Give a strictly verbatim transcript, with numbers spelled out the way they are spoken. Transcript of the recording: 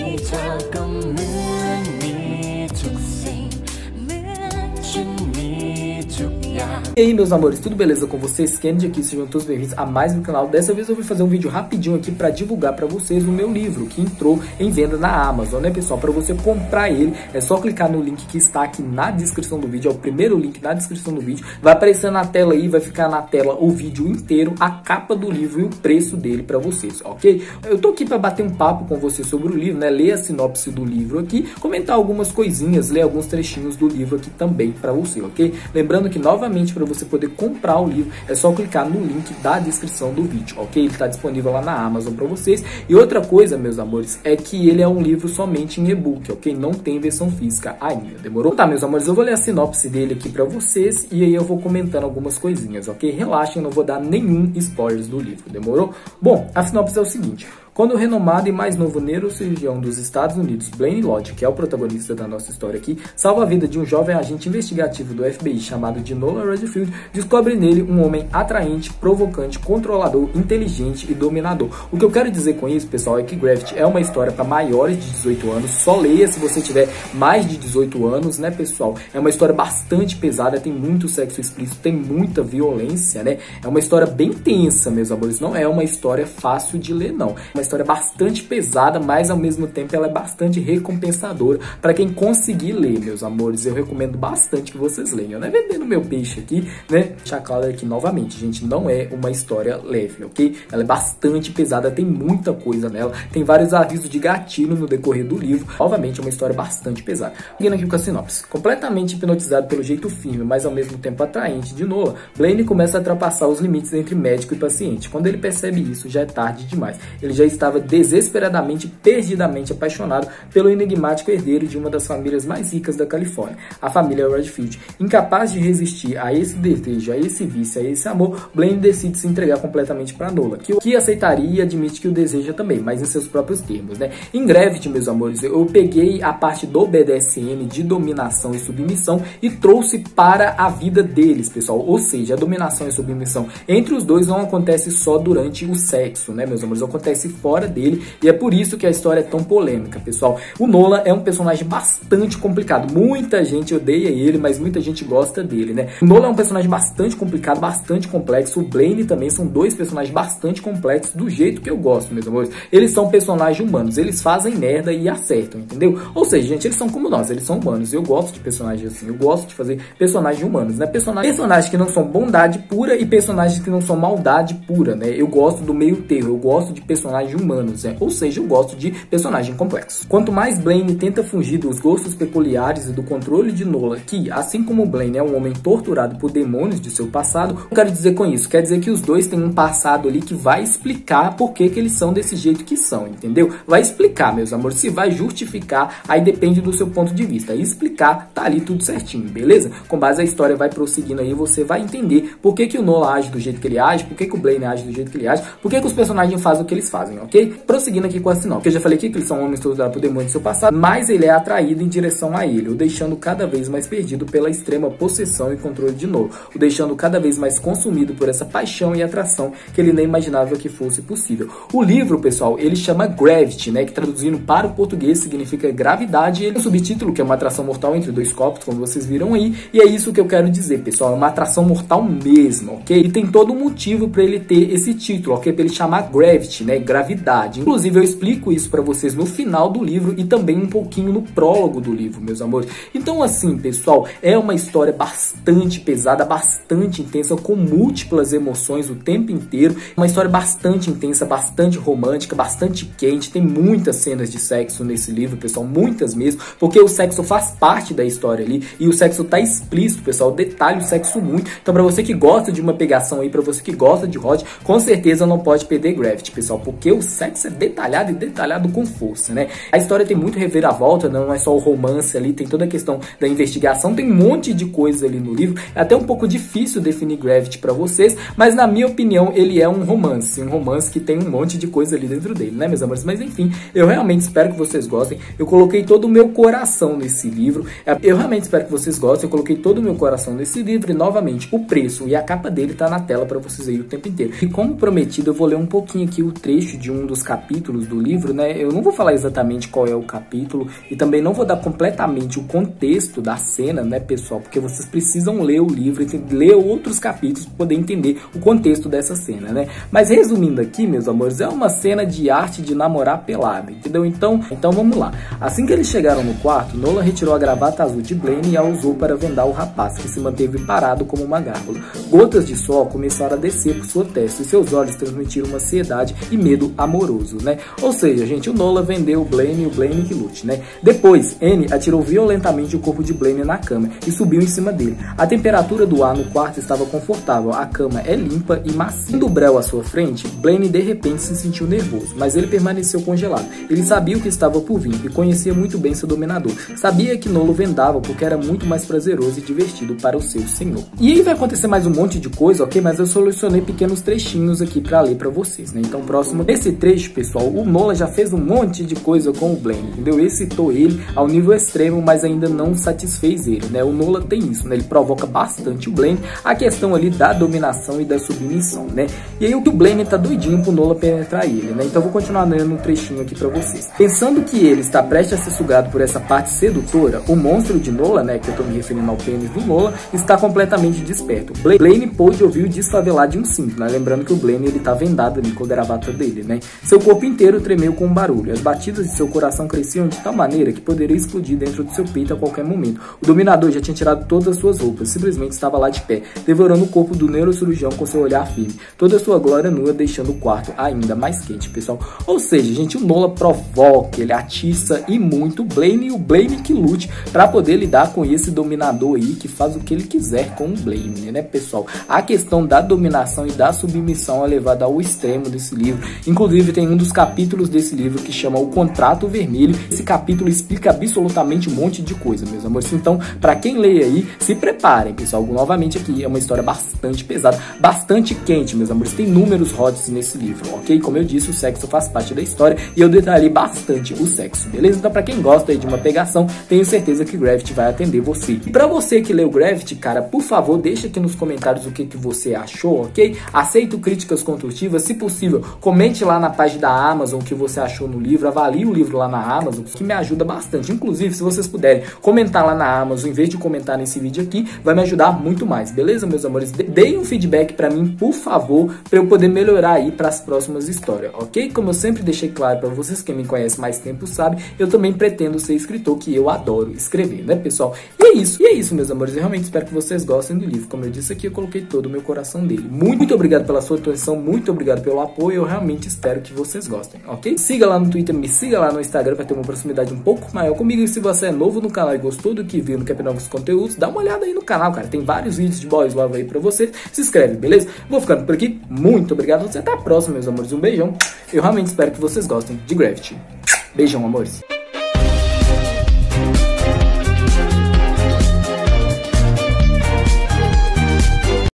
เธอก็เหมือนมีทุกสิ่งเหมือนฉันมีทุกอย่าง E aí, meus amores, tudo beleza com vocês? Kennedy aqui, sejam todos bem-vindos a mais um canal. Dessa vez eu vou fazer um vídeo rapidinho aqui para divulgar para vocês o meu livro que entrou em venda na Amazon, né, pessoal? Para você comprar ele, é só clicar no link que está aqui na descrição do vídeo, é o primeiro link na descrição do vídeo. Vai aparecer na tela aí, vai ficar na tela o vídeo inteiro, a capa do livro e o preço dele para vocês, ok? Eu tô aqui para bater um papo com vocês sobre o livro, né? Ler a sinopse do livro aqui, comentar algumas coisinhas, ler alguns trechinhos do livro aqui também para você, ok? Lembrando que, novamente, para você poder comprar o livro, é só clicar no link da descrição do vídeo, ok? Ele está disponível lá na Amazon para vocês. E outra coisa, meus amores, é que ele é um livro somente em e-book, ok? Não tem versão física ainda, demorou? Tá, meus amores, eu vou ler a sinopse dele aqui para vocês e aí eu vou comentando algumas coisinhas, ok? Relaxem, eu não vou dar nenhum spoilers do livro, demorou? Bom, a sinopse é o seguinte: quando o renomado e mais novo neurocirurgião dos Estados Unidos, Blaine Lodge, que é o protagonista da nossa história aqui, salva a vida de um jovem agente investigativo do F B I chamado de Nolan Redfield, descobre nele um homem atraente, provocante, controlador, inteligente e dominador. O que eu quero dizer com isso, pessoal, é que Gravity é uma história para maiores de dezoito anos. Só leia se você tiver mais de dezoito anos, né, pessoal? É uma história bastante pesada, tem muito sexo explícito, tem muita violência, né? É uma história bem tensa, meus amores. Não é uma história fácil de ler, não. Uma história bastante pesada, mas ao mesmo tempo ela é bastante recompensadora para quem conseguir ler, meus amores. Eu recomendo bastante que vocês leiam, né? Vendendo meu peixe aqui, né? Deixar claro aqui novamente, gente, não é uma história leve, ok? Ela é bastante pesada, tem muita coisa nela, tem vários avisos de gatilho no decorrer do livro. Novamente, é uma história bastante pesada. Seguindo aqui com a sinopse. Completamente hipnotizado pelo jeito firme, mas ao mesmo tempo atraente de Nolan, Blaine começa a ultrapassar os limites entre médico e paciente. Quando ele percebe isso, já é tarde demais. Ele já estava desesperadamente, perdidamente apaixonado pelo enigmático herdeiro de uma das famílias mais ricas da Califórnia, a família Redfield. Incapaz de resistir a esse desejo, a esse vício, a esse amor, Blaine decide se entregar completamente para Nolan, que o que aceitaria e admite que o deseja também, mas em seus próprios termos, né? Em Gravity, meus amores, eu peguei a parte do B D S M, de dominação e submissão, e trouxe para a vida deles, pessoal. Ou seja, a dominação e a submissão entre os dois não acontece só durante o sexo, né, meus amores? Acontece fora dele, e é por isso que a história é tão polêmica, pessoal. O Nolan é um personagem bastante complicado. Muita gente odeia ele, mas muita gente gosta dele, né? O Nolan é um personagem bastante complicado, bastante complexo. O Blaine também são dois personagens bastante complexos, do jeito que eu gosto, meus amores. Eles são personagens humanos, eles fazem merda e acertam, entendeu? Ou seja, gente, eles são como nós, eles são humanos. Eu gosto de personagens assim, eu gosto de fazer personagens humanos, né? Personagens, personagens que não são bondade pura e personagens que não são maldade pura, né? Eu gosto do meio termo, eu gosto de personagens humanos, né? Ou seja, eu gosto de personagem complexo. Quanto mais Blaine tenta fugir dos gostos peculiares e do controle de Nolan, que, assim como Blaine é um homem torturado por demônios de seu passado, eu quero dizer com isso, quer dizer que os dois têm um passado ali que vai explicar por que que eles são desse jeito que são, entendeu? Vai explicar, meus amores. Se vai justificar, aí depende do seu ponto de vista. E explicar, tá ali tudo certinho, beleza? Com base a história vai prosseguindo aí, você vai entender por que que o Nolan age do jeito que ele age, por que que o Blaine age do jeito que ele age, por que que os personagens fazem o que eles fazem, ok? Prosseguindo aqui com a sinopse, que eu já falei aqui que eles são homens torturados por demônios do seu passado, mas ele é atraído em direção a ele, o deixando cada vez mais perdido pela extrema possessão e controle de Nolan, o deixando cada vez mais consumido por essa paixão e atração que ele nem imaginava que fosse possível. O livro, pessoal, ele chama Gravity, né, que traduzindo para o português significa gravidade, e ele tem um subtítulo que é uma atração mortal entre dois corpos, como vocês viram aí, e é isso que eu quero dizer, pessoal, é uma atração mortal mesmo, ok? E tem todo um motivo para ele ter esse título, ok? Para ele chamar Gravity, né, gravidade. Inclusive, eu explico isso para vocês no final do livro e também um pouquinho no prólogo do livro, meus amores. Então, assim, pessoal, é uma história bastante pesada, bastante intensa, com múltiplas emoções o tempo inteiro. Uma história bastante intensa, bastante romântica, bastante quente. Tem muitas cenas de sexo nesse livro, pessoal, muitas mesmo, porque o sexo faz parte da história ali e o sexo tá explícito, pessoal. Detalhe o sexo muito. Então, para você que gosta de uma pegação aí, para você que gosta de hot, com certeza não pode perder Gravity, pessoal, porque o sexo é detalhado e detalhado com força, né? A história tem muito reviravolta, não é só o romance ali, tem toda a questão da investigação, tem um monte de coisa ali no livro. É até um pouco difícil definir Gravity para vocês, mas na minha opinião ele é um romance, um romance que tem um monte de coisa ali dentro dele, né, meus amores? Mas enfim, eu realmente espero que vocês gostem. Eu coloquei todo o meu coração nesse livro, eu realmente espero que vocês gostem. Eu coloquei todo o meu coração nesse livro e novamente o preço e a capa dele tá na tela para vocês aí o tempo inteiro. E como prometido, eu vou ler um pouquinho aqui o trecho de de um dos capítulos do livro, né? Eu não vou falar exatamente qual é o capítulo e também não vou dar completamente o contexto da cena, né, pessoal? Porque vocês precisam ler o livro e ler outros capítulos para poder entender o contexto dessa cena, né? Mas resumindo aqui, meus amores, é uma cena de arte de namorar pelado, entendeu? Então, então vamos lá. Assim que eles chegaram no quarto, Nolan retirou a gravata azul de Blaine e a usou para vendar o rapaz, que se manteve parado como uma gárgula. Gotas de sol começaram a descer por sua testa e seus olhos transmitiram uma ansiedade e medo amoroso, né? Ou seja, gente, o Nolan vendeu o Blaine e o Blaine que lute, né? Depois, Anne atirou violentamente o corpo de Blaine na cama e subiu em cima dele. A temperatura do ar no quarto estava confortável, a cama é limpa e macia. Indo o breu à sua frente, Blaine de repente se sentiu nervoso, mas ele permaneceu congelado. Ele sabia o que estava por vir e conhecia muito bem seu dominador. Sabia que Nolan vendava porque era muito mais prazeroso e divertido para o seu senhor. E aí vai acontecer mais um monte de coisa, ok? Mas eu solucionei pequenos trechinhos aqui para ler para vocês, né? Então, próximo. Nesse trecho, pessoal, o Nolan já fez um monte de coisa com o Blaine, entendeu? Excitou ele ao nível extremo, mas ainda não satisfez ele, né? O Nolan tem isso, né? Ele provoca bastante o Blaine, a questão ali da dominação e da submissão, né? E aí o que o Blaine tá doidinho pro Nolan penetrar ele, né? Então eu vou continuar lendo um trechinho aqui para vocês. Pensando que ele está prestes a ser sugado por essa parte sedutora, o monstro de Nolan, né, que eu tô me referindo ao pênis do Nolan, está completamente desperto. Blaine pôde ouvir o desfavelar de um cinto, né? Lembrando que o Blaine, ele tá vendado ali com a gravata dele, né? Seu corpo inteiro tremeu com um barulho. As batidas de seu coração cresciam de tal maneira que poderia explodir dentro do seu peito a qualquer momento. O dominador já tinha tirado todas as suas roupas, simplesmente estava lá de pé, devorando o corpo do neurocirurgião com seu olhar firme. Toda a sua glória nua deixando o quarto ainda mais quente, pessoal. Ou seja, gente, o Nolan provoca, ele atiça e muito o Blaine e o Blaine que lute para poder lidar com esse dominador aí que faz o que ele quiser com o Blaine, né, pessoal? A questão da dominação e da submissão é levada ao extremo desse livro. Inclusive, tem um dos capítulos desse livro que chama O Contrato Vermelho. Esse capítulo explica absolutamente um monte de coisa, meus amores. Então, para quem lê aí, se preparem, pessoal. Novamente aqui, é uma história bastante pesada, bastante quente, meus amores. Tem números hots nesse livro, ok? Como eu disse, o sexo faz parte da história e eu detalhei bastante o sexo, beleza? Então, para quem gosta aí de uma pegação, tenho certeza que Gravity vai atender você. E para você que leu Gravity, cara, por favor, deixa aqui nos comentários o que, que você achou, ok? Aceito críticas construtivas, se possível, comente lá na página da Amazon o que você achou no livro, avalie o livro lá na Amazon, que me ajuda bastante. Inclusive, se vocês puderem comentar lá na Amazon, em vez de comentar nesse vídeo aqui, vai me ajudar muito mais, beleza, meus amores? Deem um feedback pra mim, por favor, pra eu poder melhorar aí pras próximas histórias, ok? Como eu sempre deixei claro pra vocês, quem me conhece mais tempo sabe, eu também pretendo ser escritor, que eu adoro escrever, né, pessoal? E é isso, e é isso, meus amores, eu realmente espero que vocês gostem do livro. Como eu disse aqui, eu coloquei todo o meu coração dele. Muito, muito obrigado pela sua atenção, muito obrigado pelo apoio, eu realmente espero que vocês gostem, ok? Siga lá no Twitter, me siga lá no Instagram pra ter uma proximidade um pouco maior comigo. E se você é novo no canal e gostou do que viu no Cap Novos Conteúdos, dá uma olhada aí no canal, cara, tem vários vídeos de boys love aí pra você, se inscreve, beleza? Vou ficando por aqui, muito obrigado a você, até a próxima, meus amores, um beijão, eu realmente espero que vocês gostem de Gravity. Beijão, amores.